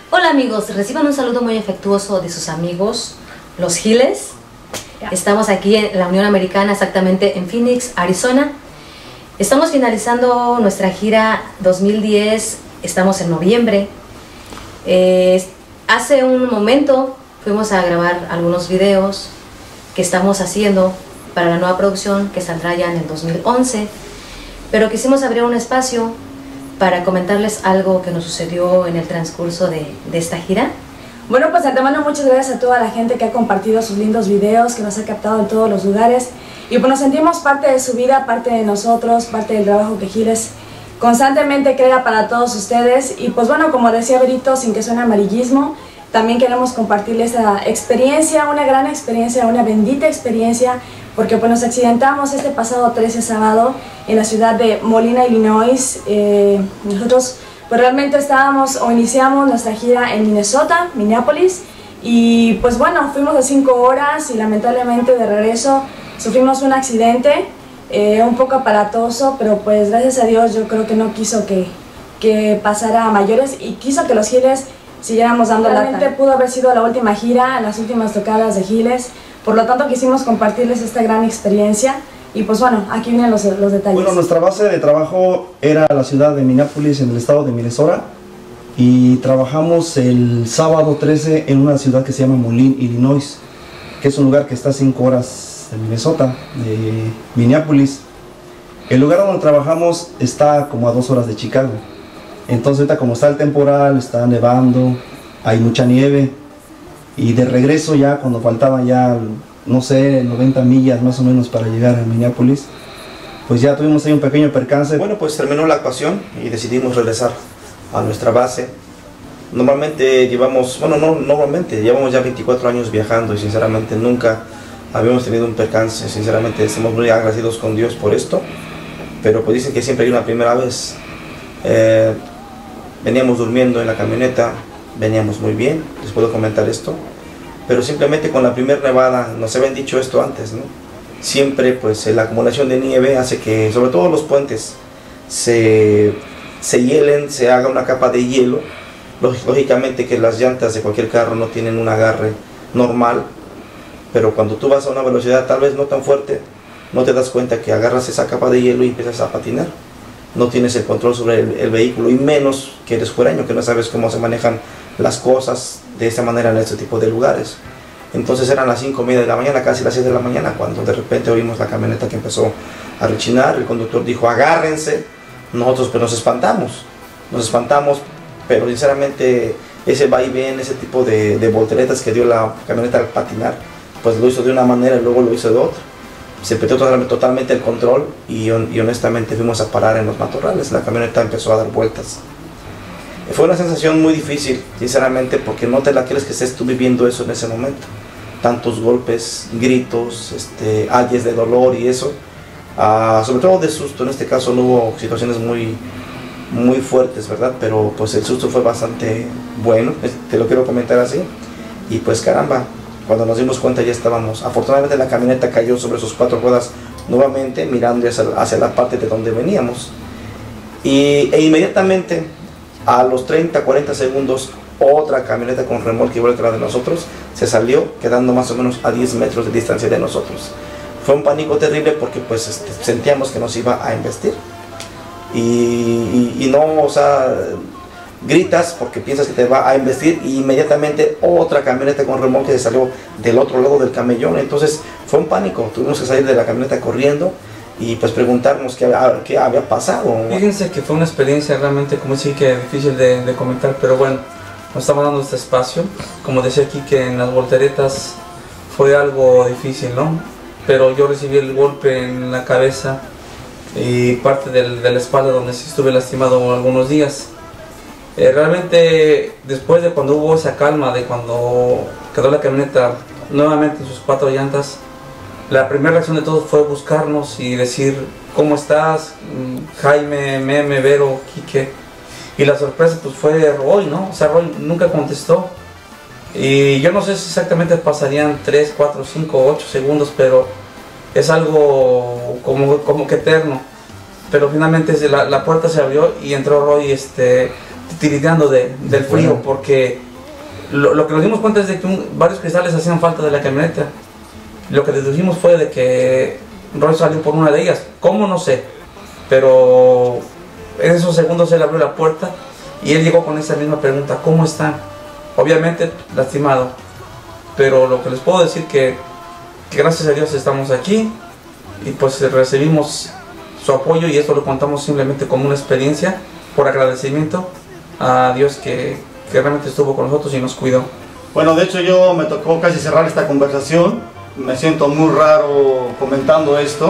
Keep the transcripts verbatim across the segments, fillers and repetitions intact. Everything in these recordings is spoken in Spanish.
Hola amigos, reciban un saludo muy afectuoso de sus amigos, los Giles. Estamos aquí en la Unión Americana, exactamente en Phoenix, Arizona. Estamos finalizando nuestra gira dos mil diez, estamos en noviembre. Eh, hace un momento fuimos a grabar algunos videos que estamos haciendo para la nueva producción que saldrá ya en el dos mil once, pero quisimos abrir un espacio para comentarles algo que nos sucedió en el transcurso de, de esta gira. Bueno, pues de antemano muchas gracias a toda la gente que ha compartido sus lindos videos, que nos ha captado en todos los lugares, y pues nos sentimos parte de su vida, parte de nosotros, parte del trabajo que Giles constantemente crea para todos ustedes. Y pues bueno, como decía Berito, sin que suene amarillismo, también queremos compartirles esa experiencia, una gran experiencia, una bendita experiencia, porque pues nos accidentamos este pasado trece sábado en la ciudad de Molina, Illinois. Eh, nosotros pues realmente estábamos o iniciamos nuestra gira en Minnesota, Minneapolis, y pues bueno, fuimos de cinco horas y lamentablemente de regreso sufrimos un accidente, eh, un poco aparatoso, pero pues gracias a Dios yo creo que no quiso que, que pasara a mayores y quiso que los Giles siguiéramos dando lata. Realmente pudo haber sido la última gira, las últimas tocadas de Giles, por lo tanto quisimos compartirles esta gran experiencia. Y pues bueno, aquí vienen los, los detalles. Bueno, nuestra base de trabajo era la ciudad de Minneapolis, en el estado de Minnesota. Y trabajamos el sábado trece en una ciudad que se llama Moline, Illinois, que es un lugar que está a cinco horas de Minnesota, de Minneapolis. El lugar donde trabajamos está como a dos horas de Chicago. Entonces ahorita como está el temporal, está nevando, hay mucha nieve. Y de regreso ya, cuando faltaban ya, no sé, noventa millas más o menos para llegar a Minneapolis, pues ya tuvimos ahí un pequeño percance. Bueno, pues terminó la actuación y decidimos regresar a nuestra base. Normalmente llevamos, bueno, no normalmente, llevamos ya veinticuatro años viajando y sinceramente nunca habíamos tenido un percance. Sinceramente estamos muy agradecidos con Dios por esto, pero pues dicen que siempre hay una primera vez. Eh, veníamos durmiendo en la camioneta, veníamos muy bien, les puedo comentar esto, pero simplemente con la primera nevada, nos habían dicho esto antes, ¿no? Siempre pues la acumulación de nieve hace que, sobre todo los puentes, se, se hielen, se haga una capa de hielo. Lógicamente que las llantas de cualquier carro no tienen un agarre normal, pero cuando tú vas a una velocidad tal vez no tan fuerte, no te das cuenta que agarras esa capa de hielo y empiezas a patinar. No tienes el control sobre el, el vehículo, y menos que eres fuereño, que no sabes cómo se manejan las cosas de esta manera en este tipo de lugares. Entonces eran las cinco y media de la mañana, casi las seis de la mañana, cuando de repente oímos la camioneta que empezó a rechinar. El conductor dijo agárrense. Nosotros pues nos espantamos, nos espantamos, pero sinceramente ese va y ven, ese tipo de, de volteretas que dio la camioneta al patinar, pues lo hizo de una manera y luego lo hizo de otra. Se perdió totalmente el control y, y honestamente fuimos a parar en los matorrales. La camioneta empezó a dar vueltas. Fue una sensación muy difícil, sinceramente, porque no te la crees que estés tú viviendo eso en ese momento. Tantos golpes, gritos, este, ayes de dolor y eso. Uh, sobre todo de susto. En este caso no hubo situaciones muy, muy fuertes, ¿verdad? Pero pues el susto fue bastante bueno, te lo quiero comentar así. Y pues caramba, cuando nos dimos cuenta ya estábamos. Afortunadamente la camioneta cayó sobre sus cuatro ruedas nuevamente, mirando hacia, hacia la parte de donde veníamos. Y, e inmediatamente, a los treinta, cuarenta segundos, otra camioneta con remolque igual que la de nosotros se salió, quedando más o menos a diez metros de distancia de nosotros. Fue un pánico terrible porque pues este, sentíamos que nos iba a embestir. Y, y, y no, o sea, gritas porque piensas que te va a embestir, y inmediatamente otra camioneta con remolque se salió del otro lado del camellón. Entonces fue un pánico, tuvimos que salir de la camioneta corriendo y pues preguntarnos qué, qué había pasado. Fíjense que fue una experiencia realmente, como decir, que difícil de, de comentar, pero bueno, nos estamos dando este espacio. Como decía aquí, que en las volteretas fue algo difícil, ¿no? Pero yo recibí el golpe en la cabeza y parte del, de la espalda, donde sí estuve lastimado algunos días. Eh, realmente después de cuando hubo esa calma, de cuando quedó la camioneta nuevamente en sus cuatro llantas, la primera reacción de todos fue buscarnos y decir ¿cómo estás? Jaime, Meme, Vero, Quique. Y la sorpresa pues fue Roy, ¿no? O sea, Roy nunca contestó. Y yo no sé si exactamente pasarían tres, cuatro, cinco, ocho segundos, pero es algo como, como que eterno. Pero finalmente la, la puerta se abrió y entró Roy este, tiritando de, del frío, porque lo, lo que nos dimos cuenta es de que un, varios cristales hacían falta de la camioneta. Lo que dedujimos fue de que Roy salió por una de ellas. ¿Cómo? No sé. Pero en esos segundos él abrió la puerta y él llegó con esa misma pregunta: ¿cómo están? Obviamente lastimado. Pero lo que les puedo decir que, que gracias a Dios estamos aquí y pues recibimos su apoyo, y esto lo contamos simplemente como una experiencia por agradecimiento a Dios que, que realmente estuvo con nosotros y nos cuidó. Bueno, de hecho yo me tocó casi cerrar esta conversación. Me siento muy raro comentando esto.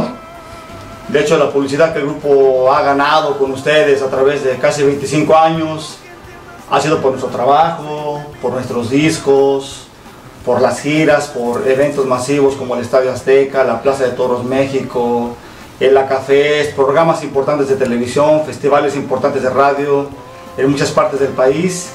De hecho, la publicidad que el grupo ha ganado con ustedes a través de casi veinticinco años ha sido por nuestro trabajo, por nuestros discos, por las giras, por eventos masivos como el Estadio Azteca, la Plaza de Toros México, el Acafés, programas importantes de televisión, festivales importantes de radio en muchas partes del país.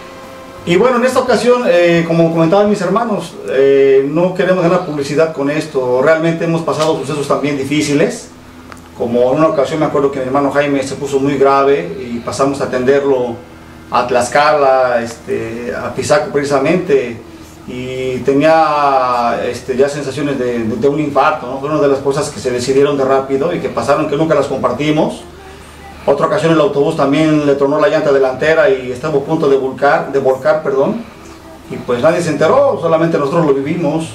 Y bueno, en esta ocasión, eh, como comentaban mis hermanos, eh, no queremos ganar publicidad con esto. Realmente hemos pasado sucesos también difíciles, como en una ocasión me acuerdo que mi hermano Jaime se puso muy grave y pasamos a atenderlo a Tlaxcala, este, a Pisaco precisamente, y tenía este, ya sensaciones de, de, de un infarto, ¿no? Fue una de las cosas que se decidieron de rápido y que pasaron, que nunca las compartimos. Otra ocasión el autobús también le tronó la llanta delantera y estaba a punto de volcar, de volcar, perdón, y pues nadie se enteró, solamente nosotros lo vivimos.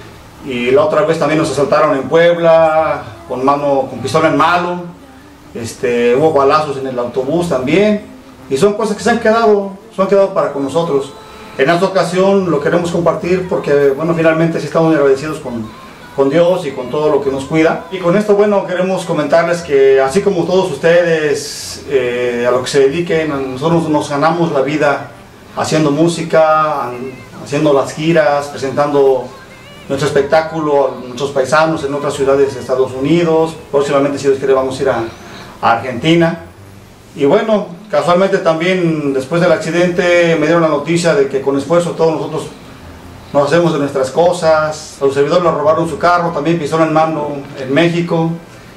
Y la otra vez también nos asaltaron en Puebla con mano, con pistola en mano, este, hubo balazos en el autobús también, y son cosas que se han quedado, se han quedado para con nosotros. En esta ocasión lo queremos compartir porque, bueno, finalmente sí estamos muy agradecidos con, con Dios y con todo lo que nos cuida. Y con esto, bueno, queremos comentarles que así como todos ustedes, eh, a lo que se dediquen, nosotros nos ganamos la vida haciendo música, haciendo las giras, presentando nuestro espectáculo a nuestros paisanos en otras ciudades de Estados Unidos. Próximamente, si Dios quiere, vamos a ir a, a Argentina. Y bueno, casualmente también después del accidente me dieron la noticia de que con esfuerzo todos nosotros nos hacemos de nuestras cosas. A los servidores le robaron su carro, también pistola en mano en México.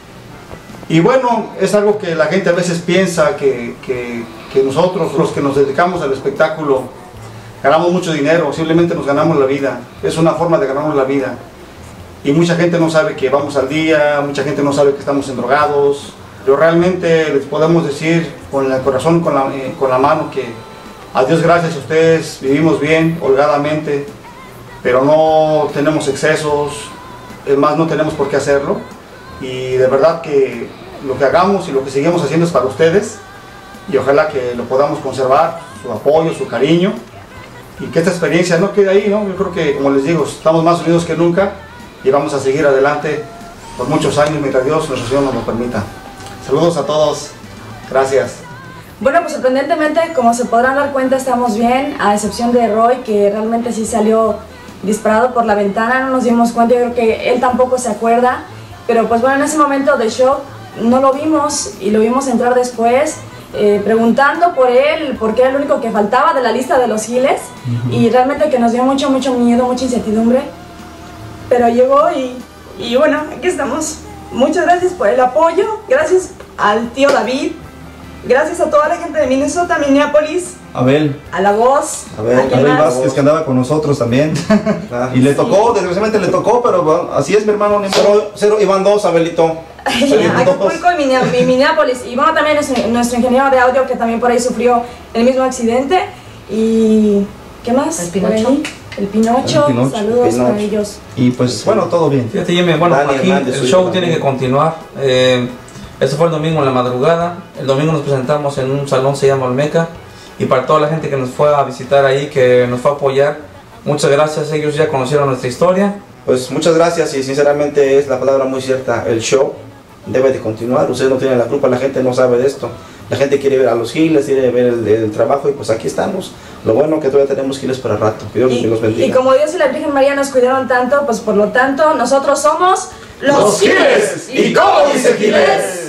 Y bueno, es algo que la gente a veces piensa que, que, que nosotros, los que nos dedicamos al espectáculo, ganamos mucho dinero, simplemente nos ganamos la vida. Es una forma de ganarnos la vida. Y mucha gente no sabe que vamos al día, mucha gente no sabe que estamos endrogados. Pero realmente les podemos decir con el corazón, con la, eh, con la mano, que a Dios gracias a ustedes vivimos bien, holgadamente, pero no tenemos excesos, es más, no tenemos por qué hacerlo. Y de verdad que lo que hagamos y lo que seguimos haciendo es para ustedes, y ojalá que lo podamos conservar, su apoyo, su cariño, y que esta experiencia no quede ahí, ¿no? Yo creo que, como les digo, estamos más unidos que nunca y vamos a seguir adelante por muchos años mientras Dios, nuestro Señor, nos lo permita. Saludos a todos, gracias. Bueno, pues sorprendentemente, como se podrán dar cuenta, estamos bien, a excepción de Roy, que realmente sí salió disparado por la ventana, no nos dimos cuenta, yo creo que él tampoco se acuerda, pero pues bueno, en ese momento de shock no lo vimos y lo vimos entrar después, eh, preguntando por él, porque era el único que faltaba de la lista de los giles, uh-huh. Y realmente que nos dio mucho, mucho miedo, mucha incertidumbre, pero llegó y, y bueno, aquí estamos. Muchas gracias por el apoyo, gracias al tío David, gracias a toda la gente de Minnesota, Minneapolis, Abel, a La Voz, Abel, Abel Vázquez, que andaba con nosotros también. Ah, y le tocó, sí. Desgraciadamente le tocó, pero bueno, así es, mi hermano. Cero, cero, iban dos, Abelito. Acapulco y Minneapolis. Y bueno, también es nuestro ingeniero de audio que también por ahí sufrió el mismo accidente. Y ¿qué más? El Pinocho. El Pinocho, el Pinocho, saludos Pinocho. Para ellos. Y pues bueno, todo bien. Fíjate, Jimmy, bueno, Dani, aquí Hernández, el show tiene que continuar. Eh, Eso fue el domingo en la madrugada. El domingo nos presentamos en un salón, se llama Olmeca. Y para toda la gente que nos fue a visitar ahí, que nos fue a apoyar, muchas gracias. Ellos ya conocieron nuestra historia. Pues muchas gracias, y sinceramente es la palabra muy cierta. El show debe de continuar. Ustedes no tienen la culpa, la gente no sabe de esto. La gente quiere ver a los giles, quiere ver el, el trabajo, y pues aquí estamos. Lo bueno que todavía tenemos giles para rato. Que Dios y, los bendiga. Y como Dios y la Virgen María nos cuidaron tanto, pues por lo tanto nosotros somos los, los giles. ¿Y cómo dice Giles?